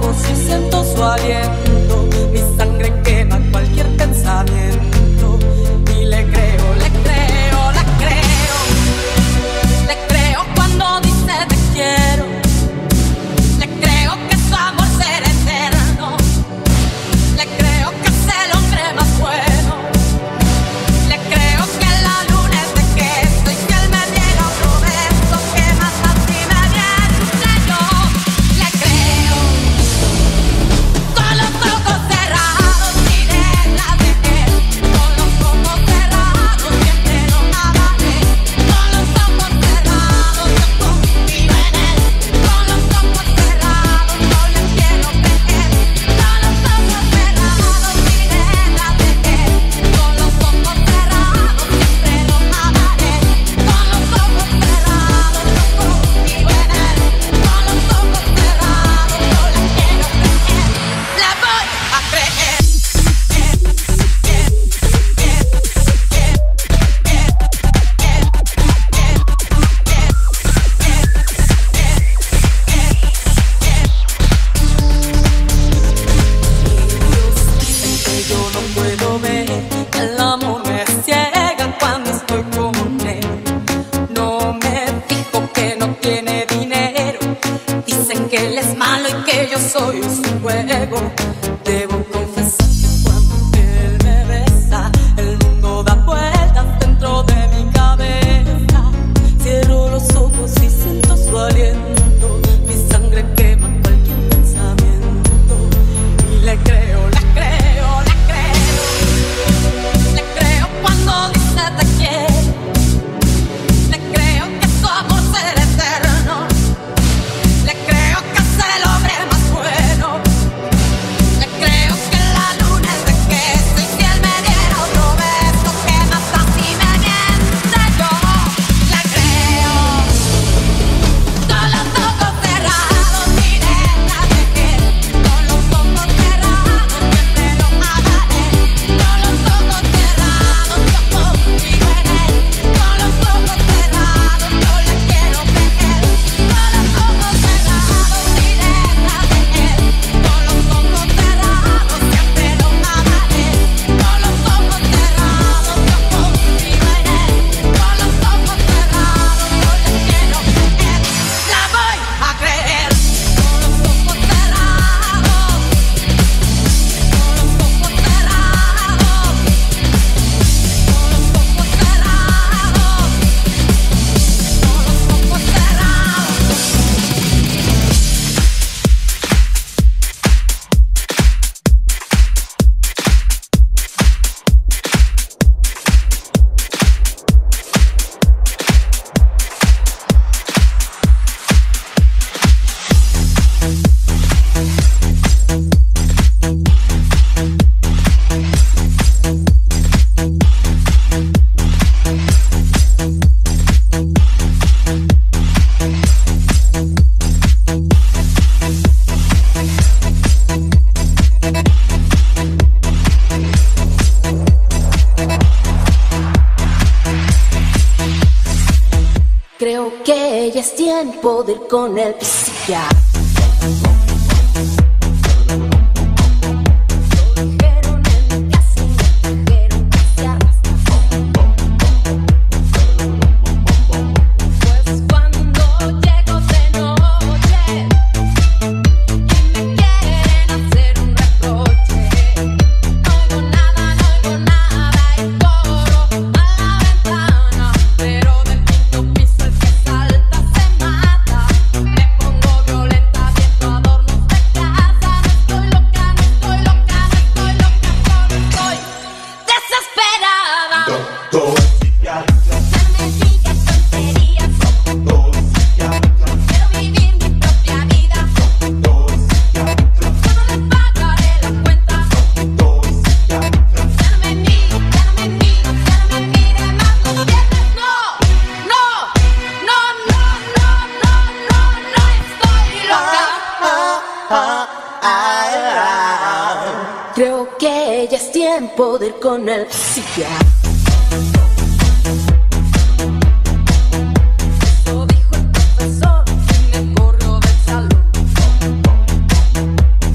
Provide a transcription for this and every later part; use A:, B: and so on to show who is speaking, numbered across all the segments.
A: ojos y siento su aliento. Mi sangre quema cualquier pensamiento. Y le creo, le creo, le creo. Le creo cuando dice te quiero. Le creo que su amor será eterno. Le creo que es el hombre más bueno. Le creo que la luna es de queso y que él me diera otro beso que más así me miente yo. Le creo con los ojos cerrados, sirena de él. Con los ojos cerrados siempre lo amaré. Con los ojos cerrados yo confío en él. Con los ojos cerrados no le quiero creer. Con los ojos cerrados, sirena de él. Con los ojos cerrados siempre lo amaré. Con los ojos cerrados yo confío en él. Con los ojos cerrados no le quiero creer. La voy a creer. Que yo no puedo ver, el amor me ciega cuando estoy con él. No me fijo que no tiene dinero. Dicen que él es malo y que yo soy su juego. Debo confesar que cuando él me besa, el mundo da vueltas dentro de mi cabeza. Cierro los ojos y siento su aliento. Mi sangre quema cualquier pensamiento. Y le creo, le creo, le creo. Le creo cuando dice te quiero. Le creo que su amor será eterno. Le creo que es el hombre más bueno. Le creo que la luna es de queso y si él me diera otro beso que más así me miente yo. Le creo con los ojos cerrados, sirena de él. Con los ojos cerrados siempre lo amaré. Con los ojos cerrados yo confío en él. Con los ojos cerrados no le quiero creer. Con los ojos cerrados, sirena de él. Con los ojos cerrados siempre lo amaré. Con los ojos cerrados yo confío en él. Con los ojos cerrados no le quiero creer. La voy a creer. Con los ojos cerrados. Con los ojos cerrados. Con los ojos cerrados. Con los ojos creo que ya es tiempo de ir con el psiquiatra. Dijeron en mi casa y me dijeron que se arrastra. Pues cuando llego de noche y me quieren hacer un reproche, no oigo nada y corro a la ventana, pero del quinto piso el que salta se mata. Me pongo violenta viendo adornos de casa. No estoy loca, no estoy loca, no estoy loca, solo estoy desesperada.
B: Doctor psiquiatra,
A: Ya me digas tonterías,
B: doctor psiquiatra,
A: quiero vivir mi propia vida.
B: doctor psiquiatra,
A: Yo no le pagaré la cuenta.
B: doctor psiquiatra,
A: Ya no me mire, ya no me mire, ya no me mire más los viernes. No, no, no, no, no, no, no, no estoy loca. Creo que ya es tiempo de ir con el psiquiatra. Eso dijo el profesor y me corrió del salón.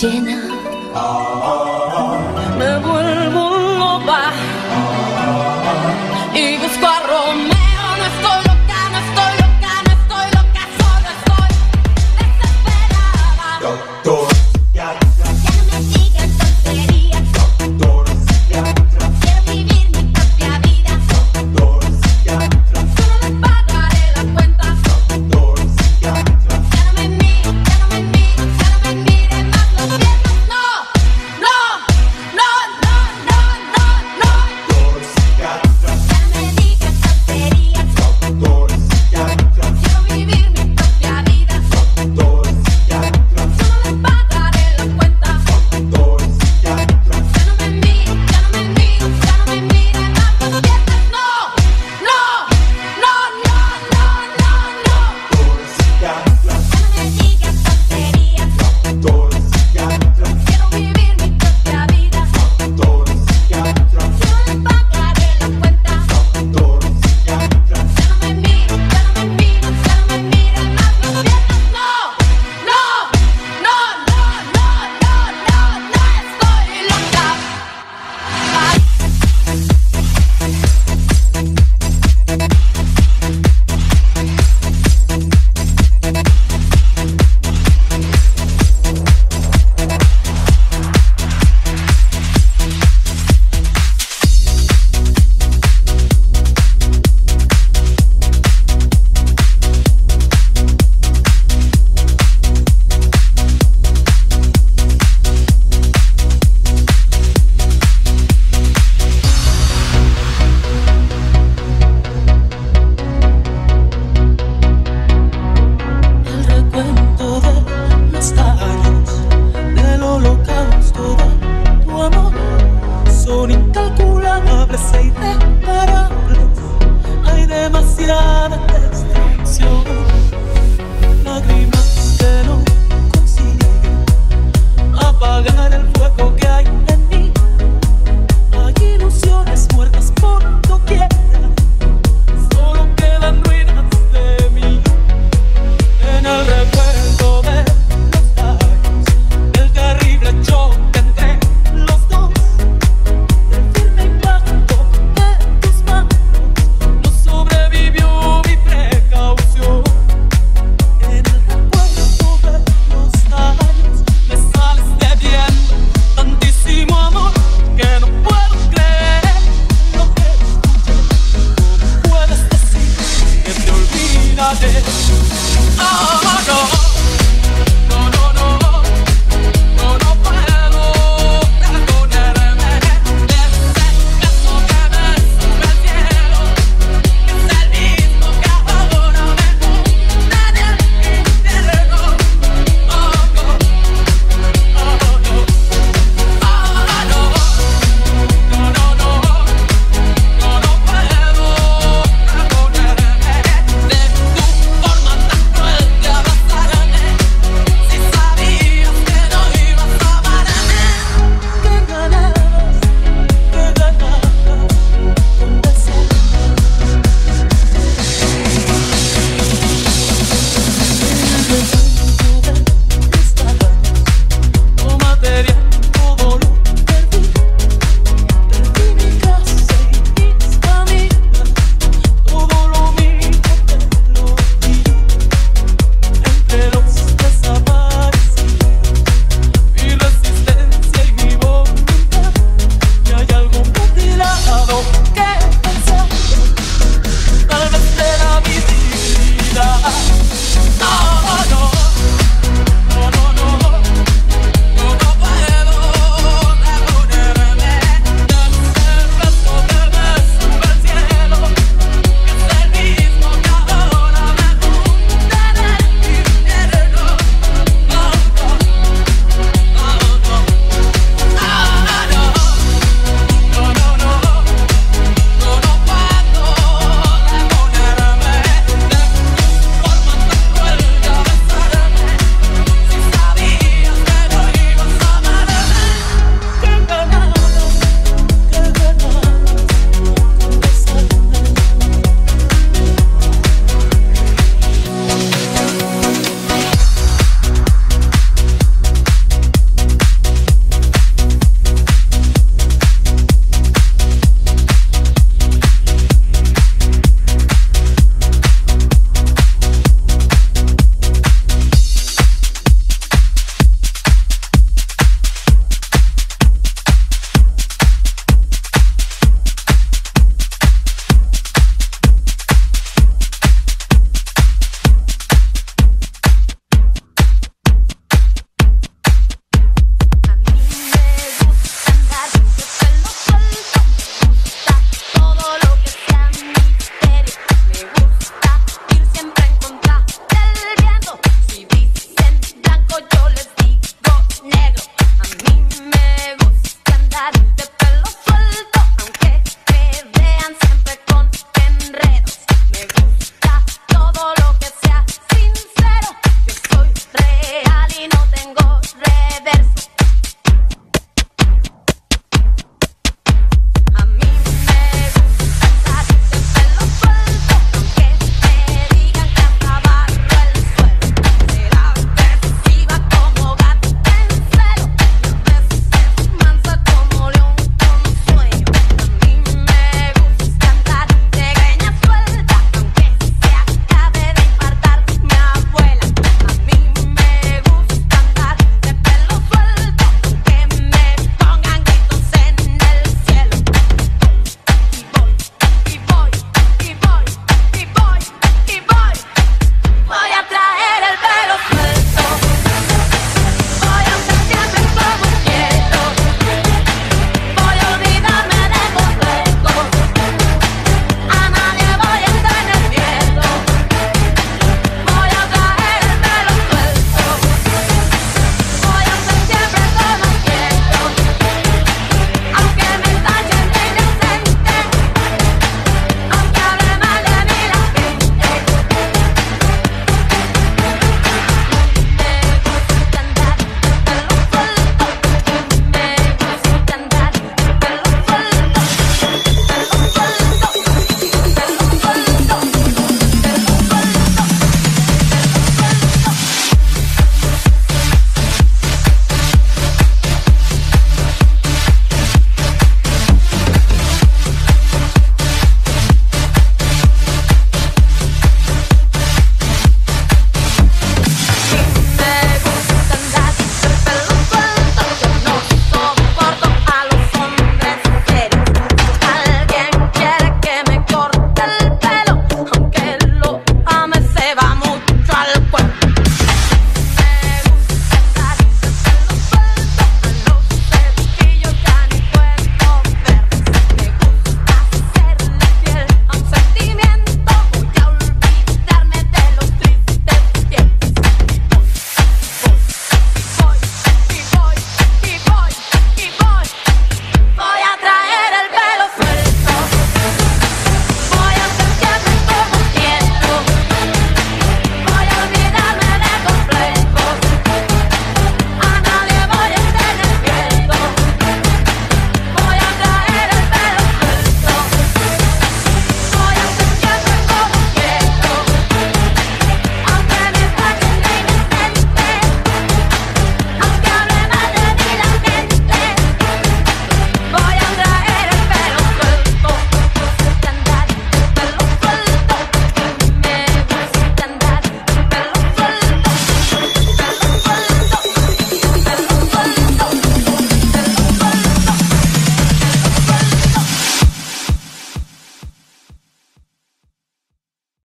A: llena. Me vuelvo loba y busco a Romeo. No estoy loca, no estoy loca, no estoy loca, solo estoy desesperada.